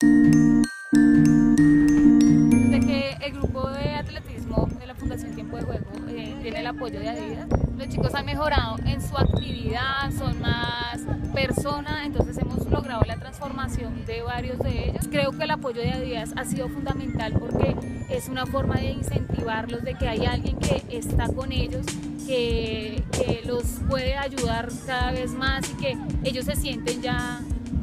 De que el grupo de atletismo de la Fundación Tiempo de Juego tiene el apoyo de Adidas. Los chicos han mejorado en su actividad, son más personas, entonces hemos logrado la transformación de varios de ellos. Creo que el apoyo de Adidas ha sido fundamental porque es una forma de incentivarlos, de que hay alguien que está con ellos, que los puede ayudar cada vez más y que ellos se sienten ya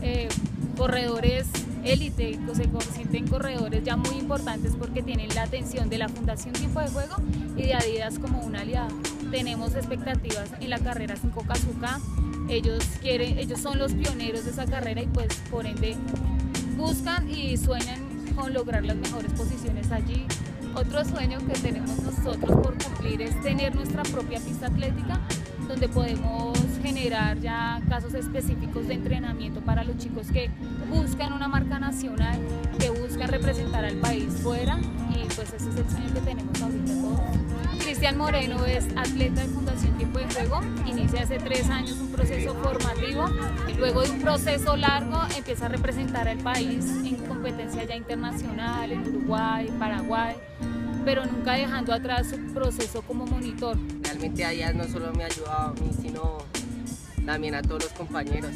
corredores élite, se sienten corredores ya muy importantes porque tienen la atención de la Fundación Tiempo de Juego y de Adidas como un aliado. Tenemos expectativas en la carrera 5K. Ellos son los pioneros de esa carrera y pues por ende buscan y sueñan con lograr las mejores posiciones allí. Otro sueño que tenemos nosotros por cumplir es tener nuestra propia pista atlética donde podemos generar ya casos específicos de entrenamiento para los chicos que buscan una marca nacional, que buscan representar al país fuera y pues ese es el sueño que tenemos ahorita todos. Cristian Moreno es atleta de Fundación Tiempo de Juego, inicia hace 3 años un proceso formativo, y luego de un proceso largo empieza a representar al país en competencia ya internacional, en Uruguay, Paraguay, pero nunca dejando atrás su proceso como monitor. Realmente Adidas no solo me ha ayudado a mí, sino también a todos los compañeros.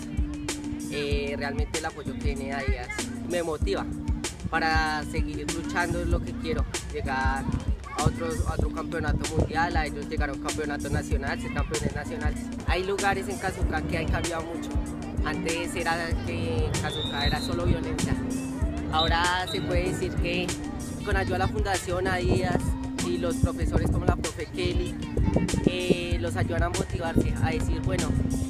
Realmente el apoyo que tiene Adidas me motiva para seguir luchando, es lo que quiero, llegar a otro campeonato mundial, a ellos llegar a un campeonato nacional, ser campeones nacionales. Hay lugares en Kazuka que han cambiado mucho. Antes era que Kazuka era solo violencia. Ahora se puede decir que con ayuda de la Fundación Adidas y los profesores como la profe Kelly los ayudan a motivarse, a decir, bueno,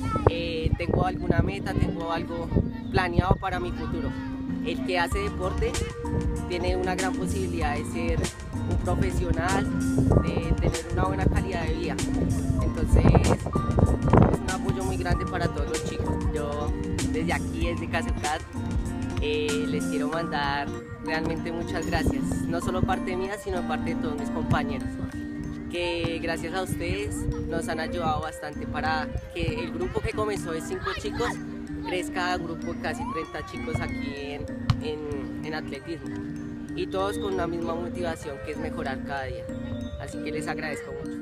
tengo alguna meta, tengo algo planeado para mi futuro. El que hace deporte tiene una gran posibilidad de ser un profesional, de tener una buena calidad de vida. Entonces es un apoyo muy grande para todos los chicos. Yo desde aquí, desde Kazuka, les quiero mandar realmente muchas gracias, no solo parte mía, sino parte de todos mis compañeros, que gracias a ustedes nos han ayudado bastante para que el grupo que comenzó de 5 chicos crezca a un grupo de casi 30 chicos aquí en atletismo, y todos con una misma motivación que es mejorar cada día, así que les agradezco mucho.